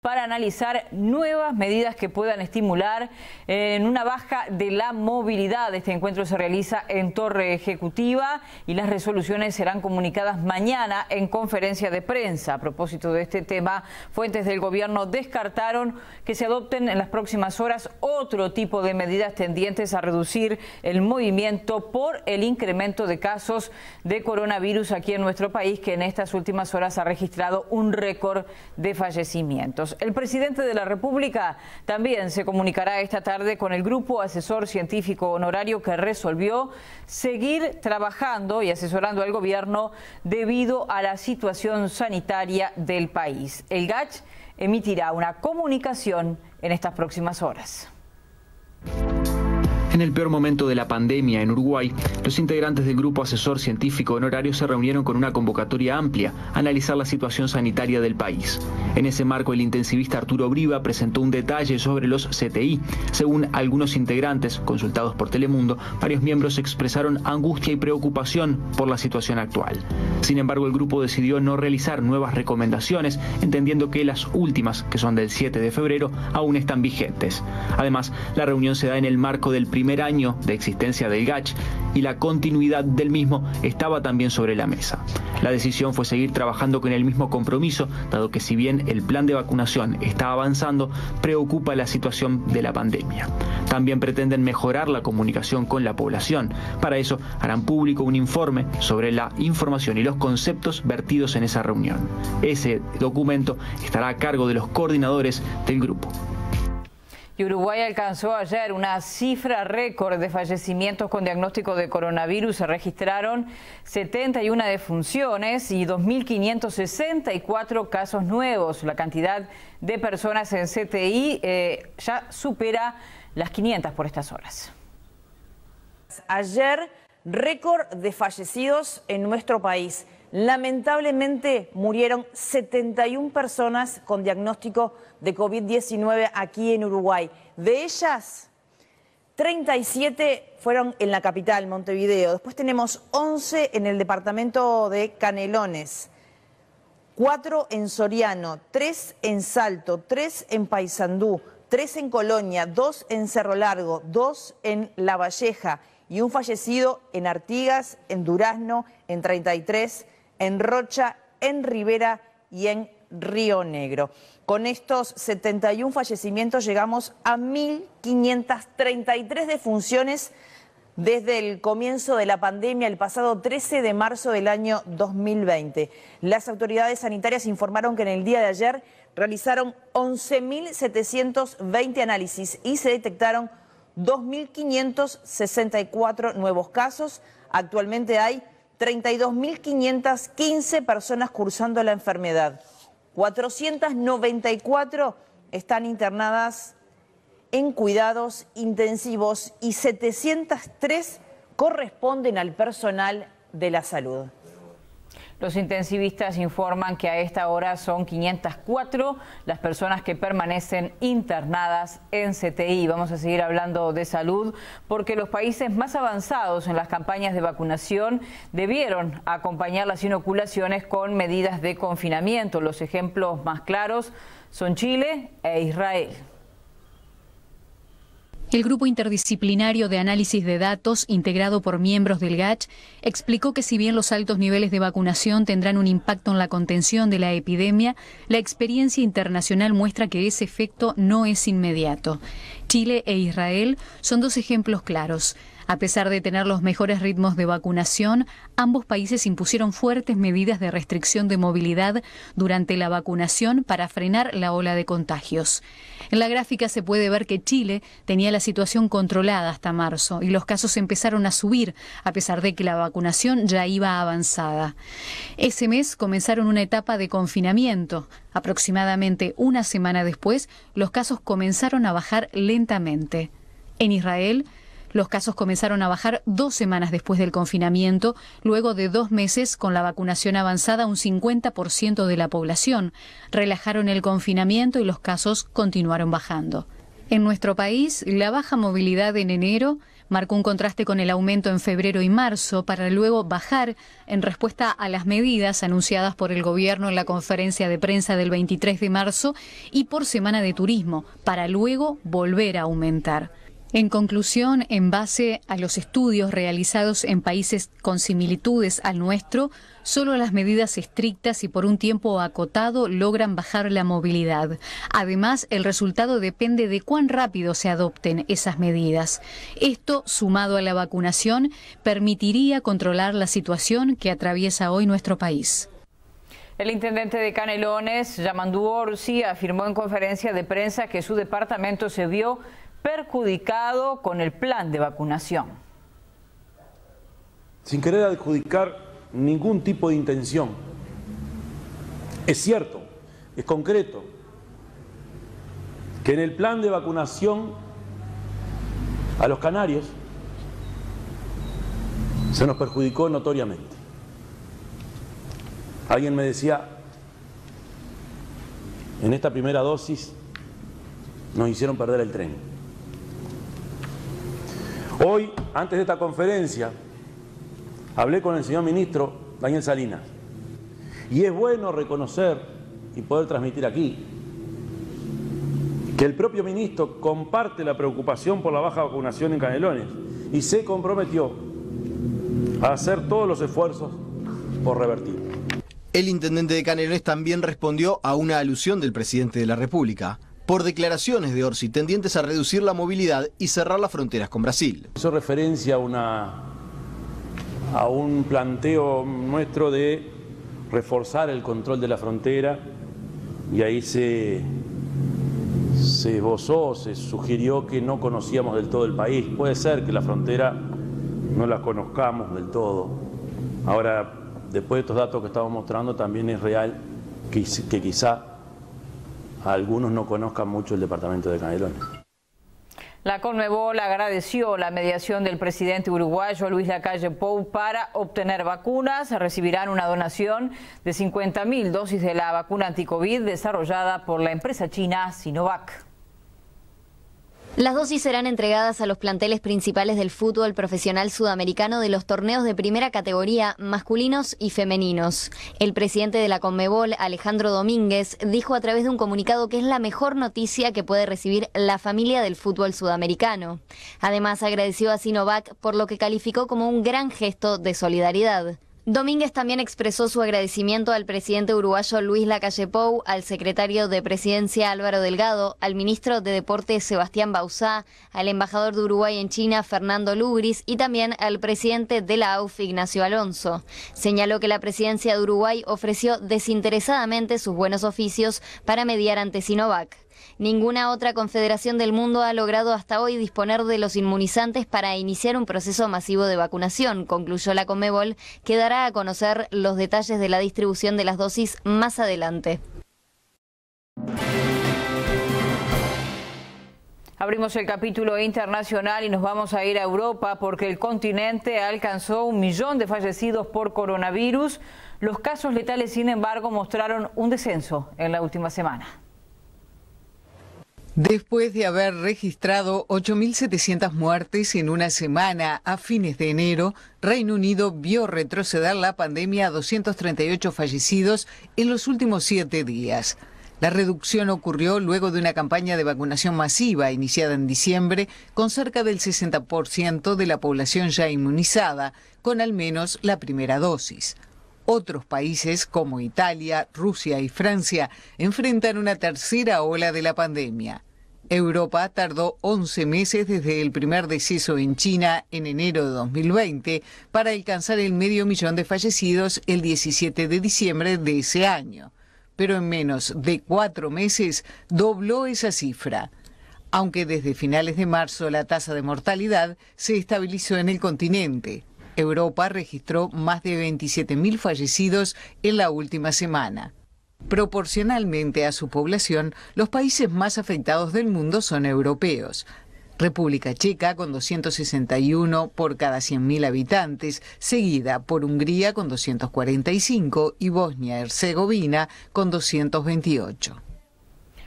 para analizar nuevas medidas que puedan estimular en una baja de la movilidad. Este encuentro se realiza en Torre Ejecutiva y las resoluciones serán comunicadas mañana en conferencia de prensa. A propósito de este tema, fuentes del gobierno descartaron que se adopten en las próximas horas otro tipo de medidas tendientes a reducir el movimiento por el incremento de casos de coronavirus aquí en nuestro país, que en estas últimas horas ha registrado un récord de fallecimientos. El presidente de la República también se comunicará esta tarde con el Grupo Asesor Científico Honorario que resolvió seguir trabajando y asesorando al gobierno debido a la situación sanitaria del país. El GACH emitirá una comunicación en estas próximas horas. En el peor momento de la pandemia en Uruguay, los integrantes del Grupo Asesor Científico Honorario se reunieron con una convocatoria amplia a analizar la situación sanitaria del país. En ese marco, el intensivista Arturo Briva presentó un detalle sobre los CTI. Según algunos integrantes, consultados por Telemundo, varios miembros expresaron angustia y preocupación por la situación actual. Sin embargo, el grupo decidió no realizar nuevas recomendaciones, entendiendo que las últimas, que son del 7 de febrero, aún están vigentes. Además, la reunión se da en el marco del primer año de existencia del GACH y la continuidad del mismo estaba también sobre la mesa. La decisión fue seguir trabajando con el mismo compromiso, dado que si bien el plan de vacunación está avanzando, preocupa la situación de la pandemia. También pretenden mejorar la comunicación con la población. Para eso harán público un informe sobre la información y los conceptos vertidos en esa reunión. Ese documento estará a cargo de los coordinadores del grupo. Y Uruguay alcanzó ayer una cifra récord de fallecimientos con diagnóstico de coronavirus. Se registraron 71 defunciones y 2.564 casos nuevos. La cantidad de personas en CTI ya supera las 500 por estas horas. Ayer, récord de fallecidos en nuestro país. Lamentablemente murieron 71 personas con diagnóstico de COVID-19 aquí en Uruguay. De ellas, 37 fueron en la capital, Montevideo. Después tenemos 11 en el departamento de Canelones, 4 en Soriano, 3 en Salto, 3 en Paysandú, 3 en Colonia, 2 en Cerro Largo, 2 en La Valleja y un fallecido en Artigas, en Durazno, en 33, en Rocha, en Rivera y en Río Negro. Con estos 71 fallecimientos llegamos a 1.533 defunciones desde el comienzo de la pandemia, el pasado 13 de marzo del año 2020. Las autoridades sanitarias informaron que en el día de ayer realizaron 11.720 análisis y se detectaron 2.564 nuevos casos. Actualmente hay 32.515 personas cursando la enfermedad. 494 están internadas en cuidados intensivos y 703 corresponden al personal de la salud. Los intensivistas informan que a esta hora son 504 las personas que permanecen internadas en CTI. Vamos a seguir hablando de salud porque los países más avanzados en las campañas de vacunación debieron acompañar las inoculaciones con medidas de confinamiento. Los ejemplos más claros son Chile e Israel. El Grupo Interdisciplinario de Análisis de Datos, integrado por miembros del GACH, explicó que si bien los altos niveles de vacunación tendrán un impacto en la contención de la epidemia, la experiencia internacional muestra que ese efecto no es inmediato. Chile e Israel son dos ejemplos claros. A pesar de tener los mejores ritmos de vacunación, ambos países impusieron fuertes medidas de restricción de movilidad durante la vacunación para frenar la ola de contagios. En la gráfica se puede ver que Chile tenía la situación controlada hasta marzo y los casos empezaron a subir a pesar de que la vacunación ya iba avanzada. Ese mes comenzaron una etapa de confinamiento. Aproximadamente una semana después, los casos comenzaron a bajar lentamente. En Israel, los casos comenzaron a bajar 2 semanas después del confinamiento, luego de 2 meses con la vacunación avanzada un 50% de la población. Relajaron el confinamiento y los casos continuaron bajando. En nuestro país, la baja movilidad en enero Marcó un contraste con el aumento en febrero y marzo para luego bajar en respuesta a las medidas anunciadas por el gobierno en la conferencia de prensa del 23 de marzo y por Semana de Turismo, para luego volver a aumentar. En conclusión, en base a los estudios realizados en países con similitudes al nuestro, solo las medidas estrictas y por un tiempo acotado logran bajar la movilidad. Además, el resultado depende de cuán rápido se adopten esas medidas. Esto, sumado a la vacunación, permitiría controlar la situación que atraviesa hoy nuestro país. El intendente de Canelones, Yamandú Orsi, afirmó en conferencia de prensa que su departamento se vio perjudicado con el plan de vacunación. Sin querer adjudicar ningún tipo de intención. Es cierto, es concreto, que en el plan de vacunación a los canarios se nos perjudicó notoriamente. Alguien me decía, en esta primera dosis nos hicieron perder el tren. Hoy, antes de esta conferencia, hablé con el señor ministro Daniel Salinas. Y es bueno reconocer y poder transmitir aquí que el propio ministro comparte la preocupación por la baja vacunación en Canelones y se comprometió a hacer todos los esfuerzos por revertirlo. El intendente de Canelones también respondió a una alusión del presidente de la República por declaraciones de Orsi tendientes a reducir la movilidad y cerrar las fronteras con Brasil. Hizo referencia a un planteo nuestro de reforzar el control de la frontera y ahí se esbozó, se sugirió que no conocíamos del todo el país. Puede ser que la frontera no la conozcamos del todo. Ahora, después de estos datos que estamos mostrando, también es real que quizá algunos no conozcan mucho el departamento de Canelones. La Conmebol agradeció la mediación del presidente uruguayo Luis Lacalle Pou para obtener vacunas. Recibirán una donación de 50.000 dosis de la vacuna anticovid desarrollada por la empresa china Sinovac. Las dosis serán entregadas a los planteles principales del fútbol profesional sudamericano de los torneos de primera categoría masculinos y femeninos. El presidente de la Conmebol, Alejandro Domínguez, dijo a través de un comunicado que es la mejor noticia que puede recibir la familia del fútbol sudamericano. Además, agradeció a Sinovac por lo que calificó como un gran gesto de solidaridad. Domínguez también expresó su agradecimiento al presidente uruguayo Luis Lacalle Pou, al secretario de Presidencia Álvaro Delgado, al ministro de Deportes Sebastián Bauzá, al embajador de Uruguay en China Fernando Lugris y también al presidente de la AUF Ignacio Alonso. Señaló que la presidencia de Uruguay ofreció desinteresadamente sus buenos oficios para mediar ante Sinovac. Ninguna otra confederación del mundo ha logrado hasta hoy disponer de los inmunizantes para iniciar un proceso masivo de vacunación, concluyó la Conmebol, que dará a conocer los detalles de la distribución de las dosis más adelante. Abrimos el capítulo internacional y nos vamos a ir a Europa porque el continente alcanzó 1 millón de fallecidos por coronavirus. Los casos letales, sin embargo, mostraron un descenso en la última semana. Después de haber registrado 8.700 muertes en una semana a fines de enero, Reino Unido vio retroceder la pandemia a 238 fallecidos en los últimos 7 días. La reducción ocurrió luego de una campaña de vacunación masiva iniciada en diciembre, con cerca del 60% de la población ya inmunizada, con al menos la primera dosis. Otros países como Italia, Rusia y Francia enfrentan una tercera ola de la pandemia. Europa tardó 11 meses desde el primer deceso en China en enero de 2020 para alcanzar el 500.000 de fallecidos el 17 de diciembre de ese año. Pero en menos de 4 meses dobló esa cifra. Aunque desde finales de marzo la tasa de mortalidad se estabilizó en el continente. Europa registró más de 27.000 fallecidos en la última semana. Proporcionalmente a su población, los países más afectados del mundo son europeos. República Checa con 261 por cada 100.000 habitantes, seguida por Hungría con 245 y Bosnia-Herzegovina con 228.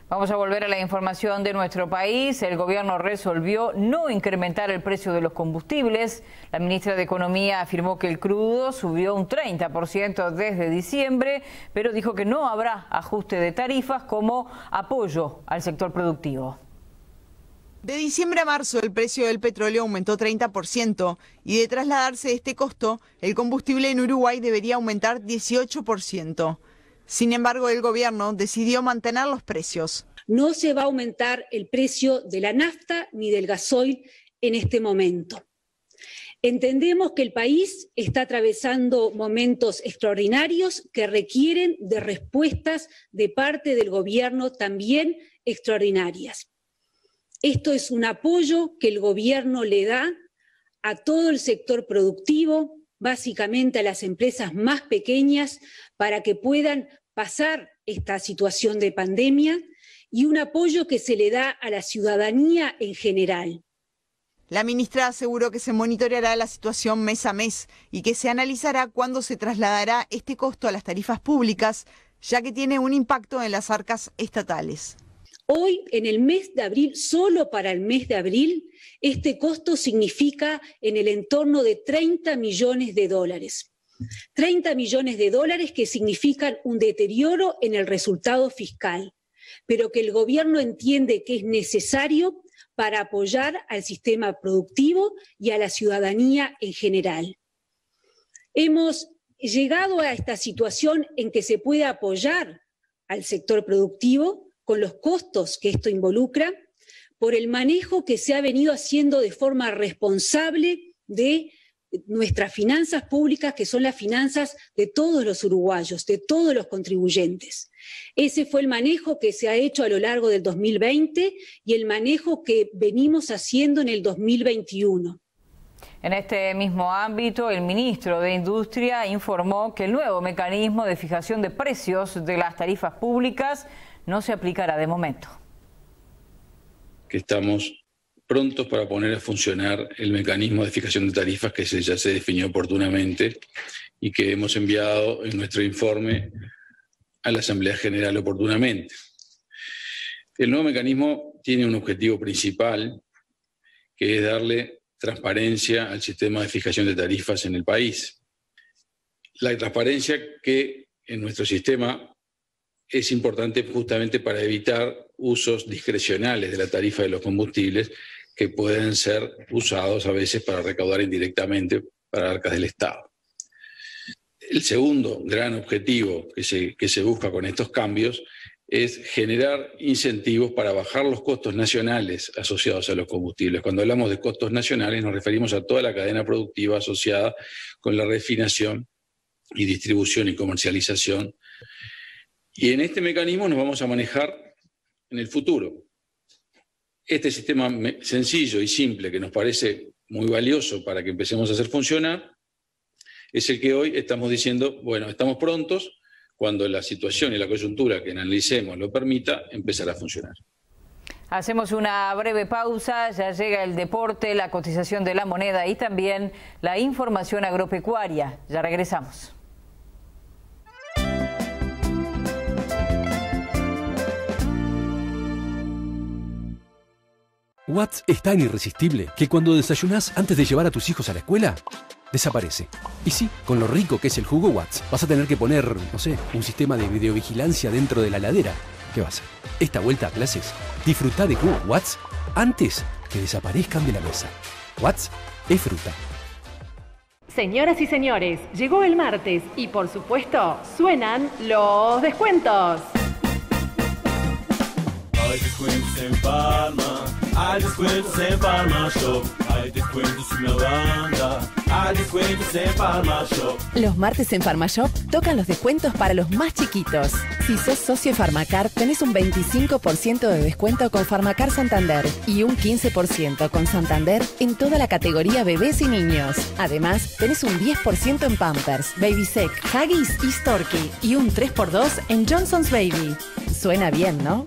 Vamos a volver a la información de nuestro país. El gobierno resolvió no incrementar el precio de los combustibles. La ministra de Economía afirmó que el crudo subió un 30% desde diciembre, pero dijo que no habrá ajuste de tarifas como apoyo al sector productivo. De diciembre a marzo el precio del petróleo aumentó 30% y de trasladarse este costo, el combustible en Uruguay debería aumentar 18%. Sin embargo, el gobierno decidió mantener los precios. No se va a aumentar el precio de la nafta ni del gasoil en este momento. Entendemos que el país está atravesando momentos extraordinarios que requieren de respuestas de parte del gobierno también extraordinarias. Esto es un apoyo que el gobierno le da a todo el sector productivo, básicamente a las empresas más pequeñas, para que puedan pasar esta situación de pandemia, y un apoyo que se le da a la ciudadanía en general. La ministra aseguró que se monitoreará la situación mes a mes y que se analizará cuándo se trasladará este costo a las tarifas públicas, ya que tiene un impacto en las arcas estatales. Hoy, en el mes de abril, solo para el mes de abril, este costo significa en el entorno de 30 millones de dólares. 30 millones de dólares que significan un deterioro en el resultado fiscal, pero que el gobierno entiende que es necesario para apoyar al sistema productivo y a la ciudadanía en general. Hemos llegado a esta situación en que se puede apoyar al sector productivo con los costos que esto involucra, por el manejo que se ha venido haciendo de forma responsable de nuestras finanzas públicas, que son las finanzas de todos los uruguayos, de todos los contribuyentes. Ese fue el manejo que se ha hecho a lo largo del 2020 y el manejo que venimos haciendo en el 2021. En este mismo ámbito, el ministro de Industria informó que el nuevo mecanismo de fijación de precios de las tarifas públicas no se aplicará de momento. Que estamos prontos para poner a funcionar el mecanismo de fijación de tarifas que ya se definió oportunamente y que hemos enviado en nuestro informe a la Asamblea General oportunamente. El nuevo mecanismo tiene un objetivo principal, que es darle transparencia al sistema de fijación de tarifas en el país. La transparencia que en nuestro sistema es importante justamente para evitar usos discrecionales de la tarifa de los combustibles que pueden ser usados a veces para recaudar indirectamente para arcas del Estado. El segundo gran objetivo que se busca con estos cambios es generar incentivos para bajar los costos nacionales asociados a los combustibles. Cuando hablamos de costos nacionales nos referimos a toda la cadena productiva asociada con la refinación y distribución y comercialización. Y en este mecanismo nos vamos a manejar en el futuro. Este sistema sencillo y simple que nos parece muy valioso para que empecemos a hacer funcionar es el que hoy estamos diciendo, bueno, estamos prontos, cuando la situación y la coyuntura que analicemos lo permita, empezará a funcionar. Hacemos una breve pausa, ya llega el deporte, la cotización de la moneda y también la información agropecuaria. Ya regresamos. Watts es tan irresistible que cuando desayunás antes de llevar a tus hijos a la escuela, desaparece. Y sí, con lo rico que es el jugo Watts, vas a tener que poner, no sé, un sistema de videovigilancia dentro de la heladera. ¿Qué va a hacer? Esta vuelta a clases, disfrutá de jugo Watts antes que desaparezcan de la mesa. Watts es fruta. Señoras y señores, llegó el martes y por supuesto suenan los descuentos. Hay descuentos en Palma, hay descuentos en Palma Shop, hay descuentos en la banda, hay descuentos en Palma Shop. Los martes en Pharma Shop tocan los descuentos para los más chiquitos. Si sos socio Pharmacar, tenés un 25% de descuento con Pharmacar Santander y un 15% con Santander en toda la categoría bebés y niños. Además, tenés un 10% en Pampers, Babysec, Huggies y Storky y un 3x2 en Johnson's Baby. Suena bien, ¿no?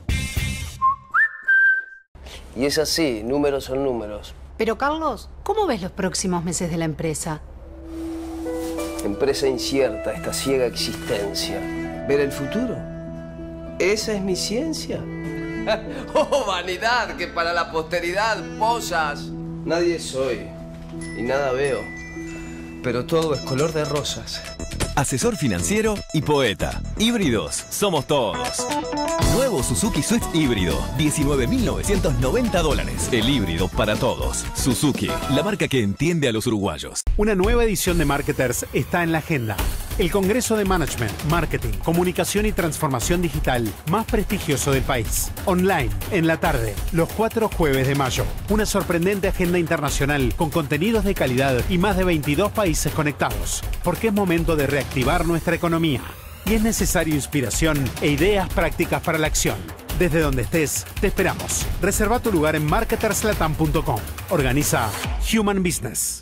Y es así, números son números. Pero Carlos, ¿cómo ves los próximos meses de la empresa? Empresa incierta, esta ciega existencia. ¿Ver el futuro? ¿Esa es mi ciencia? ¡Oh, vanidad! Que para la posteridad posas. Nadie soy y nada veo, pero todo es color de rosas. Asesor financiero y poeta. Híbridos somos todos. Nuevo Suzuki Swift híbrido, $19.990. El híbrido para todos. Suzuki, la marca que entiende a los uruguayos. Una nueva edición de Marketers está en la agenda. El Congreso de Management, Marketing, Comunicación y Transformación Digital más prestigioso del país. Online, en la tarde, los 4 jueves de mayo. Una sorprendente agenda internacional con contenidos de calidad y más de 22 países conectados. Porque es momento de reactivar nuestra economía. Y es necesario inspiración e ideas prácticas para la acción. Desde donde estés, te esperamos. Reserva tu lugar en marketerslatam.com. Organiza Human Business.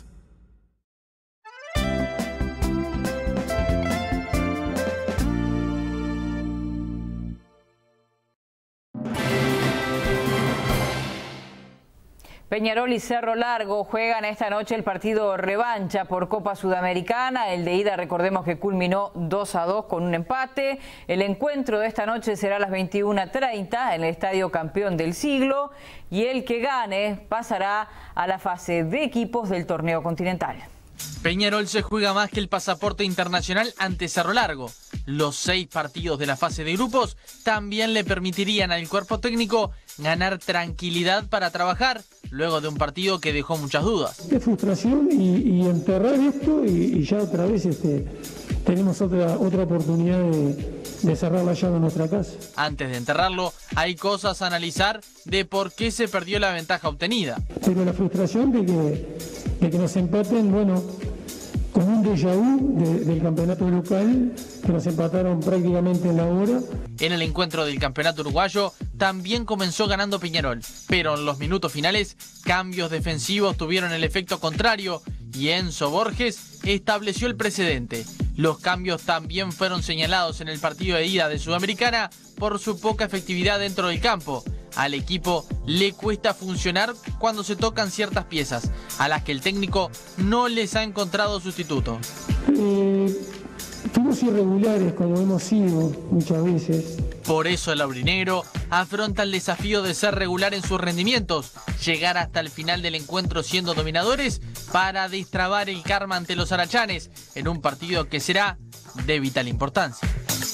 Peñarol y Cerro Largo juegan esta noche el partido revancha por Copa Sudamericana. El de ida, recordemos que culminó 2-2 con un empate. El encuentro de esta noche será a las 21:30 en el Estadio Campeón del Siglo. Y el que gane pasará a la fase de equipos del torneo continental. Peñarol se juega más que el pasaporte internacional ante Cerro Largo. Los 6 partidos de la fase de grupos también le permitirían al cuerpo técnico ganar tranquilidad para trabajar luego de un partido que dejó muchas dudas. Qué frustración y enterrar esto y ya otra vez tenemos otra oportunidad de cerrar la llave en nuestra casa. Antes de enterrarlo, hay cosas a analizar de por qué se perdió la ventaja obtenida. Pero la frustración de que nos empaten, bueno, con un déjà vu del campeonato local, que nos empataron prácticamente en la hora. En el encuentro del campeonato uruguayo también comenzó ganando Peñarol, pero en los minutos finales cambios defensivos tuvieron el efecto contrario y Enzo Borges estableció el precedente. Los cambios también fueron señalados en el partido de ida de Sudamericana por su poca efectividad dentro del campo. Al equipo le cuesta funcionar cuando se tocan ciertas piezas, a las que el técnico no les ha encontrado sustituto. Fuimos irregulares como hemos sido muchas veces. Por eso el aurinegro afronta el desafío de ser regular en sus rendimientos, llegar hasta el final del encuentro siendo dominadores para destrabar el karma ante los arachanes en un partido que será de vital importancia.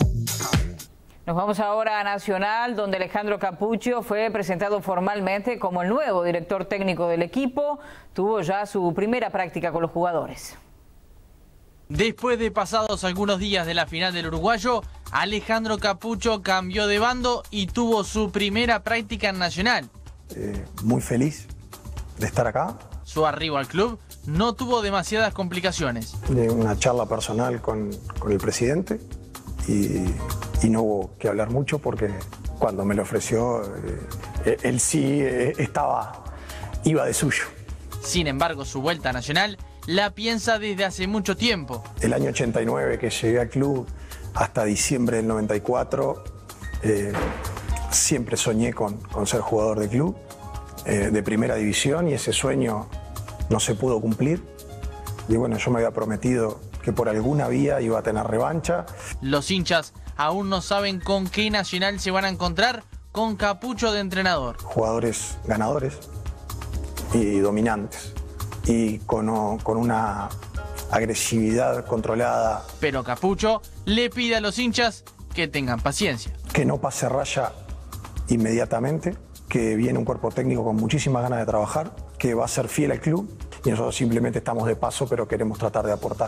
Nos vamos ahora a Nacional, donde Alejandro Cappuccio fue presentado formalmente como el nuevo director técnico del equipo. Tuvo ya su primera práctica con los jugadores. Después de pasados algunos días de la final del uruguayo, Alejandro Cappuccio cambió de bando y tuvo su primera práctica en Nacional. Muy feliz de estar acá. Su arribo al club no tuvo demasiadas complicaciones. De una charla personal con el presidente y no hubo que hablar mucho porque cuando me lo ofreció, él sí iba de suyo. Sin embargo, su vuelta a Nacional la piensa desde hace mucho tiempo. El año 89 que llegué al club hasta diciembre del 94, siempre soñé con ser jugador de club, de primera división, y ese sueño no se pudo cumplir. Y bueno, yo me había prometido que por alguna vía iba a tener revancha. Los hinchas aún no saben con qué Nacional se van a encontrar con Cappuccio de entrenador. Jugadores ganadores y dominantes y con una agresividad controlada. Pero Cappuccio le pide a los hinchas que tengan paciencia. Que no pase raya inmediatamente, que viene un cuerpo técnico con muchísimas ganas de trabajar, que va a ser fiel al club y nosotros simplemente estamos de paso, pero queremos tratar de aportar.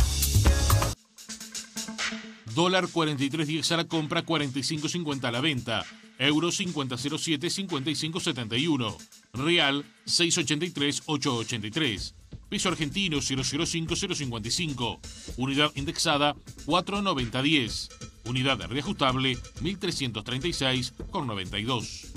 Dólar 43.10 a la compra, 45.50 a la venta. Euro 50.07, 55.71. Real 6.83, 8.83. Peso argentino 0.05, 0.55. Unidad indexada 4.90.10. Unidad reajustable 1.336,92.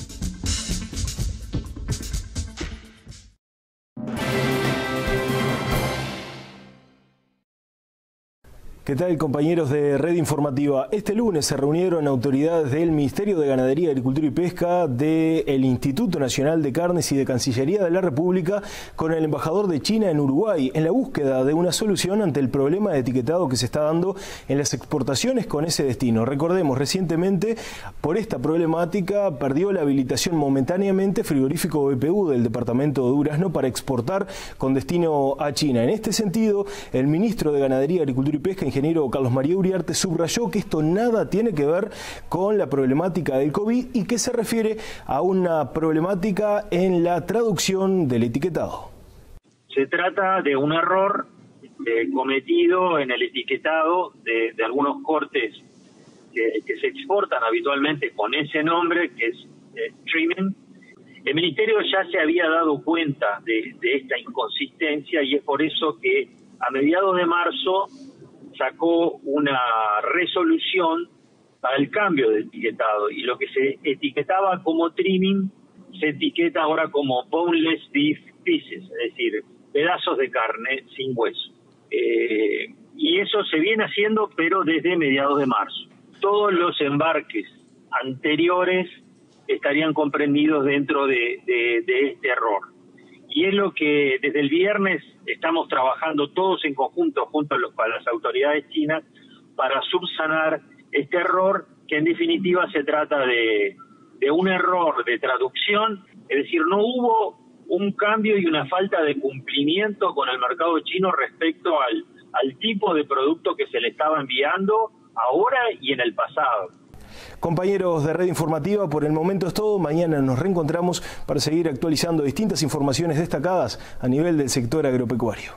¿Qué tal, compañeros de Red Informativa? Este lunes se reunieron autoridades del Ministerio de Ganadería, Agricultura y Pesca, del Instituto Nacional de Carnes y de Cancillería de la República con el embajador de China en Uruguay en la búsqueda de una solución ante el problema de etiquetado que se está dando en las exportaciones con ese destino. Recordemos, recientemente, por esta problemática, perdió la habilitación momentáneamente frigorífico BPU del departamento de Durazno para exportar con destino a China. En este sentido, el ministro de Ganadería, Agricultura y Pesca, ingeniero Carlos María Uriarte, subrayó que esto nada tiene que ver con la problemática del COVID y que se refiere a una problemática en la traducción del etiquetado. Se trata de un error cometido en el etiquetado de algunos cortes que se exportan habitualmente con ese nombre, que es trimming. El Ministerio ya se había dado cuenta de esta inconsistencia y es por eso que a mediados de marzo sacó una resolución para el cambio de etiquetado y lo que se etiquetaba como trimming se etiqueta ahora como boneless beef pieces, es decir, pedazos de carne sin hueso. Y eso se viene haciendo, pero desde mediados de marzo. Todos los embarques anteriores estarían comprendidos dentro de este error. Y es lo que desde el viernes estamos trabajando todos en conjunto junto a las autoridades chinas para subsanar este error, que en definitiva se trata de un error de traducción, es decir, no hubo un cambio y una falta de cumplimiento con el mercado chino respecto al tipo de producto que se le estaba enviando ahora y en el pasado. Compañeros de Red Informativa, por el momento es todo. Mañana nos reencontramos para seguir actualizando distintas informaciones destacadas a nivel del sector agropecuario.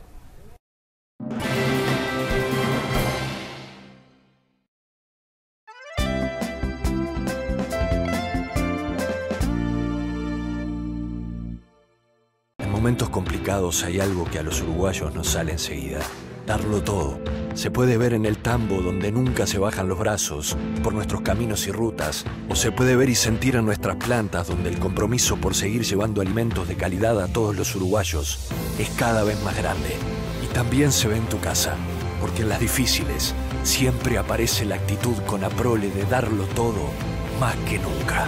En momentos complicados hay algo que a los uruguayos nos sale enseguida: darlo todo. Se puede ver en el tambo donde nunca se bajan los brazos por nuestros caminos y rutas, o se puede ver y sentir en nuestras plantas donde el compromiso por seguir llevando alimentos de calidad a todos los uruguayos es cada vez más grande. Y también se ve en tu casa, porque en las difíciles siempre aparece la actitud con aprole de darlo todo más que nunca.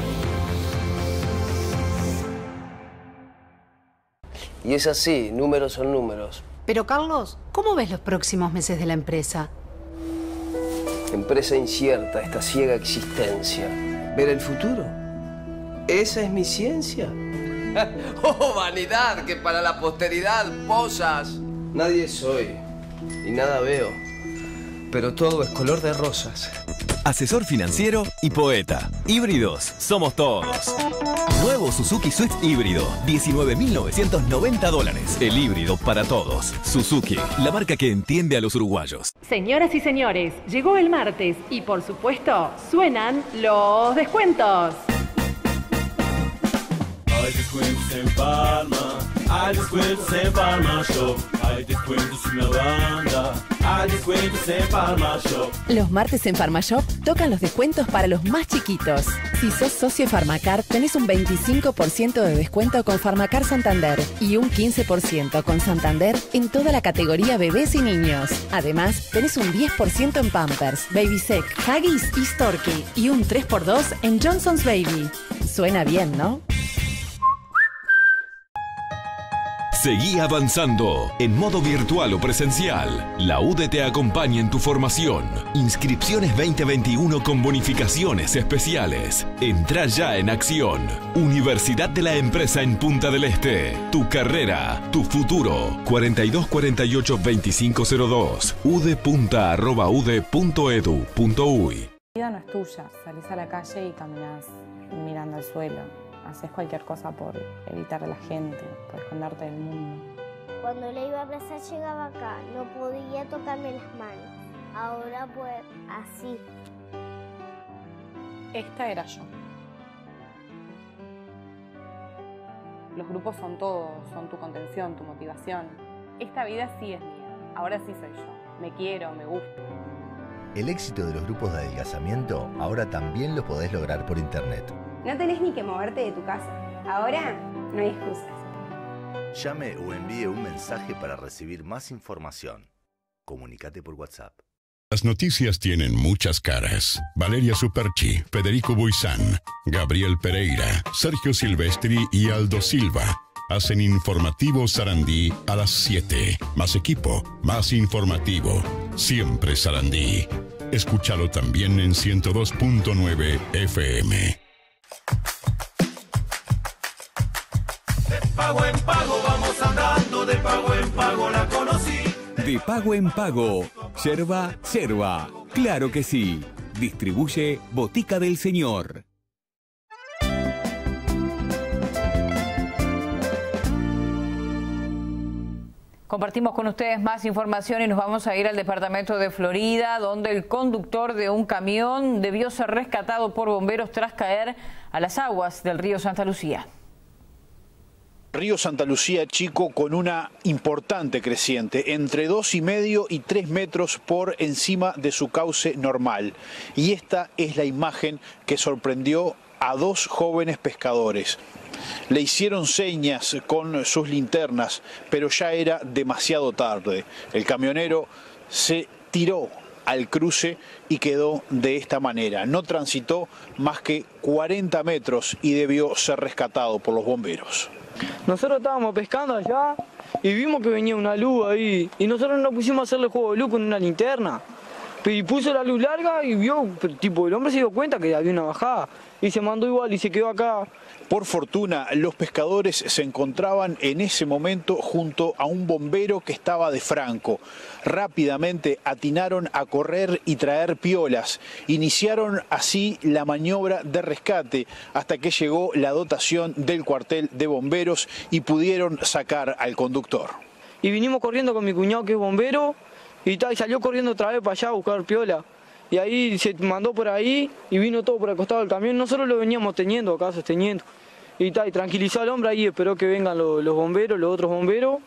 Y es así, números son números. Pero Carlos, ¿cómo ves los próximos meses de la empresa? Empresa incierta, esta ciega existencia. ¿Ver el futuro? ¿Esa es mi ciencia? ¡Oh, vanidad, que para la posteridad posas! Nadie soy y nada veo, pero todo es color de rosas. Asesor financiero y poeta. Híbridos, somos todos. Nuevo Suzuki Swift híbrido, $19.990. El híbrido para todos. Suzuki, la marca que entiende a los uruguayos. Señoras y señores, llegó el martes y por supuesto suenan los descuentos. Hay descuentos en Palma, hay descuentos en Palma Shop, hay descuentos en la banda, hay descuentos en Palma Shop. Los martes en Farmashop tocan los descuentos para los más chiquitos. Si sos socio Farmacar, tenés un 25% de descuento con Farmacar Santander y un 15% con Santander en toda la categoría bebés y niños. Además, tenés un 10% en Pampers, Babysec, Huggies y Storky y un 3x2 en Johnson's Baby. Suena bien, ¿no? Seguí avanzando, en modo virtual o presencial. La UDE te acompaña en tu formación. Inscripciones 2021 con bonificaciones especiales. Entra ya en acción. Universidad de la Empresa en Punta del Este. Tu carrera, tu futuro. 4248-2502. udepunta@ude.edu.uy. La vida no es tuya. Salís a la calle y caminás mirando al suelo. Haces cualquier cosa por evitar a la gente, por esconderte del mundo. Cuando le iba a abrazar llegaba acá, no podía tocarme las manos. Ahora pues así. Esta era yo. Los grupos son todo, son tu contención, tu motivación. Esta vida sí es mía, ahora sí soy yo. Me quiero, me gusto. El éxito de los grupos de adelgazamiento ahora también lo podés lograr por internet. No tenés ni que moverte de tu casa. Ahora no hay excusas. Llame o envíe un mensaje para recibir más información. Comunícate por WhatsApp. Las noticias tienen muchas caras. Valeria Superchi, Federico Buizán, Gabriel Pereira, Sergio Silvestri y Aldo Silva hacen Informativo Sarandí a las 7. Más equipo, más informativo. Siempre Sarandí. Escúchalo también en 102.9 FM. De pago en pago vamos andando, de pago en pago la conocí. De pago en pago. Yerba, yerba. Claro que sí. Distribuye Botica del Señor. Compartimos con ustedes más información y nos vamos a ir al departamento de Florida, donde el conductor de un camión debió ser rescatado por bomberos tras caer a las aguas del río Santa Lucía. Río Santa Lucía Chico con una importante creciente, entre 2,5 y 3 metros por encima de su cauce normal. Y esta es la imagen que sorprendió a 2 jóvenes pescadores. Le hicieron señas con sus linternas, pero ya era demasiado tarde. El camionero se tiró al cruce y quedó de esta manera. No transitó más que 40 metros y debió ser rescatado por los bomberos. Nosotros estábamos pescando allá y vimos que venía una luz ahí y nosotros nos pusimos a hacerle juego de luz con una linterna. Y puso la luz larga y vio, tipo, el hombre se dio cuenta que había una bajada y se mandó igual y se quedó acá. Por fortuna, los pescadores se encontraban en ese momento junto a un bombero que estaba de franco. Rápidamente atinaron a correr y traer piolas. Iniciaron así la maniobra de rescate hasta que llegó la dotación del cuartel de bomberos y pudieron sacar al conductor. Y vinimos corriendo con mi cuñado que es bombero y salió corriendo otra vez para allá a buscar piola. Y ahí se mandó por ahí y vino todo por el costado del camión. Nosotros lo veníamos teniendo acá, sosteniendo. Y tranquilizó al hombre ahí, esperó que vengan los bomberos, los otros bomberos,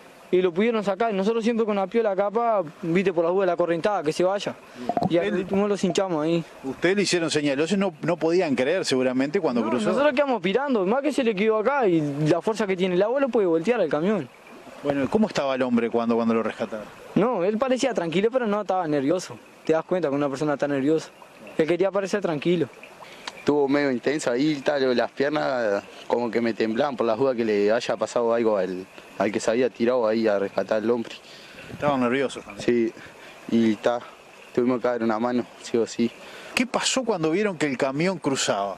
y lo pudieron sacar. Y nosotros siempre con la piola capa, viste, por la duda de la correntada, que se vaya. Y al último los hinchamos ahí. Ustedes le hicieron señales, no podían creer seguramente cuando cruzó. Nosotros quedamos pirando, más que se le quedó acá y la fuerza que tiene el agua lo puede voltear al camión. Bueno, ¿cómo estaba el hombre cuando lo rescataron? No, él parecía tranquilo, pero no estaba nervioso. Te das cuenta que una persona está nerviosa. Él quería parecer tranquilo. Estuvo medio intenso ahí, las piernas como que me temblaban por las dudas que le haya pasado algo al que se había tirado ahí a rescatar al hombre. Estaban nerviosos también. Sí, y tuvimos que dar una mano, sí o sí. ¿Qué pasó cuando vieron que el camión cruzaba?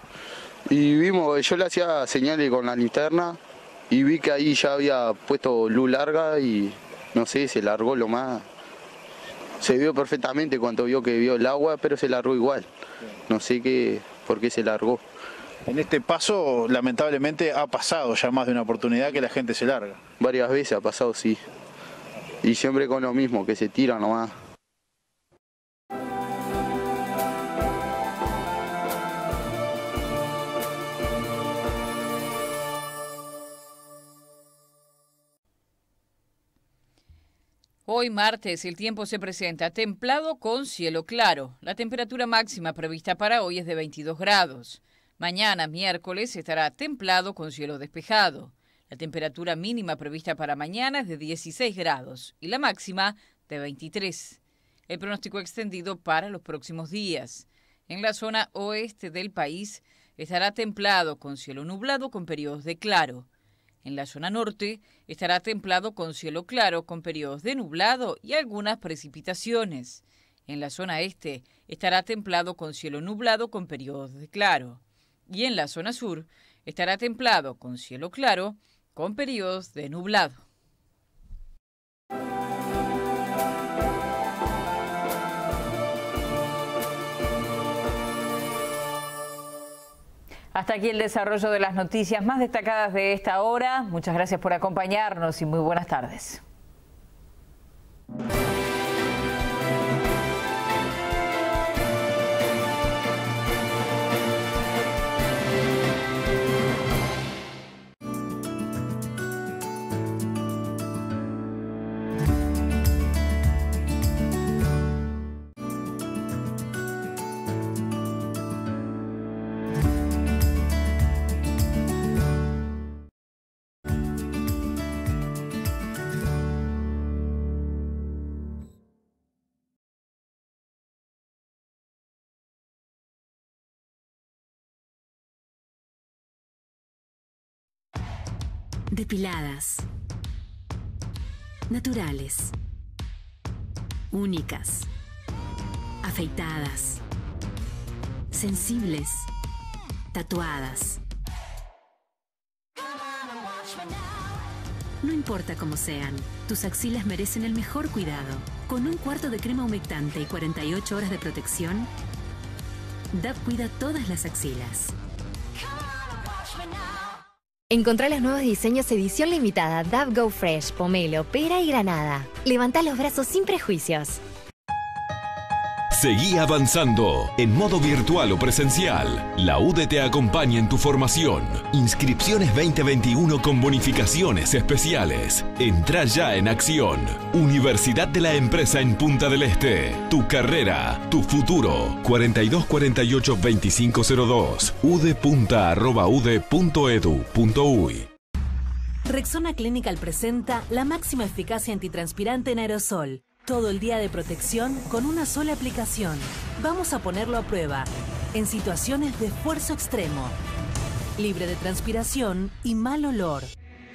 Y vimos, yo le hacía señales con la linterna y vi que ahí ya había puesto luz larga y no sé, se largó lo más. Se vio perfectamente cuando vio que vio el agua, pero se largó igual. No sé por qué se largó. En este paso, lamentablemente, ha pasado ya más de una oportunidad que la gente se larga. Varias veces ha pasado, sí. Y siempre con lo mismo, que se tira nomás. Hoy martes el tiempo se presenta templado con cielo claro. La temperatura máxima prevista para hoy es de 22 grados. Mañana, miércoles, estará templado con cielo despejado. La temperatura mínima prevista para mañana es de 16 grados y la máxima de 23. El pronóstico extendido para los próximos días. En la zona oeste del país estará templado con cielo nublado con periodos de claro. En la zona norte estará templado con cielo claro con periodos de nublado y algunas precipitaciones. En la zona este estará templado con cielo nublado con periodos de claro. Y en la zona sur estará templado con cielo claro con periodos de nublado. Hasta aquí el desarrollo de las noticias más destacadas de esta hora. Muchas gracias por acompañarnos y muy buenas tardes. Depiladas. Naturales. Únicas. Afeitadas. Sensibles. Tatuadas. No importa cómo sean, tus axilas merecen el mejor cuidado. Con un cuarto de crema humectante y 48 horas de protección, Dove cuida todas las axilas. Encontrá los nuevos diseños edición limitada Dove Go Fresh, Pomelo, Pera y Granada. Levantá los brazos sin prejuicios. Seguí avanzando en modo virtual o presencial. La UDE te acompaña en tu formación. Inscripciones 2021 con bonificaciones especiales. Entrá ya en acción. Universidad de la Empresa en Punta del Este. Tu carrera, tu futuro. 4248-2502. udepunta@ude.edu.uy. Rexona Clinical presenta la máxima eficacia antitranspirante en aerosol. Todo el día de protección con una sola aplicación. Vamos a ponerlo a prueba en situaciones de esfuerzo extremo. Libre de transpiración y mal olor.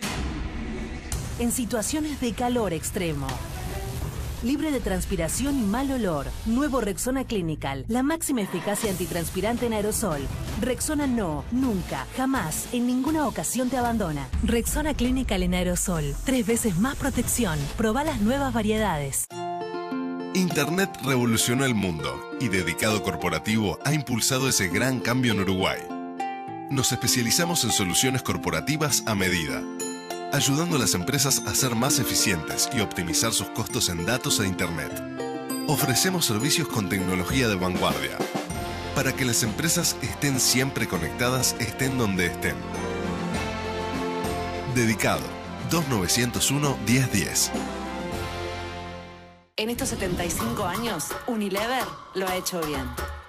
En situaciones de calor extremo. Libre de transpiración y mal olor. Nuevo Rexona Clinical. La máxima eficacia antitranspirante en aerosol. Rexona no, nunca, jamás, en ninguna ocasión te abandona. Rexona Clinical en aerosol. 3 veces más protección. Probá las nuevas variedades. Internet revolucionó el mundo y Dedicado Corporativo ha impulsado ese gran cambio en Uruguay. Nos especializamos en soluciones corporativas a medida, ayudando a las empresas a ser más eficientes y optimizar sus costos en datos e Internet. Ofrecemos servicios con tecnología de vanguardia, para que las empresas estén siempre conectadas, estén donde estén. Dedicado, 2901-1010. En estos 75 años, Unilever lo ha hecho bien.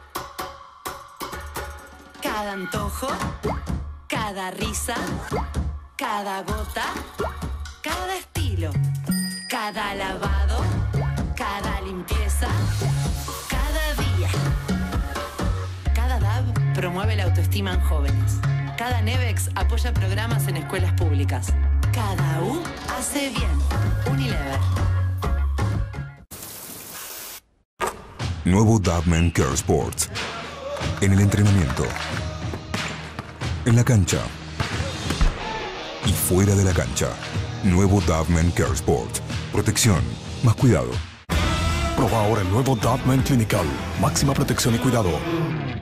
Cada antojo, cada risa, cada gota, cada estilo, cada lavado, cada limpieza, cada día. Cada DAB promueve la autoestima en jóvenes. Cada Nevex apoya programas en escuelas públicas. Cada U hace bien. Unilever. Nuevo Dove Care Sports. En el entrenamiento, en la cancha y fuera de la cancha. Nuevo Dove Care Sports. Protección, más cuidado. Proba ahora el nuevo Dove Clinical. Máxima protección y cuidado.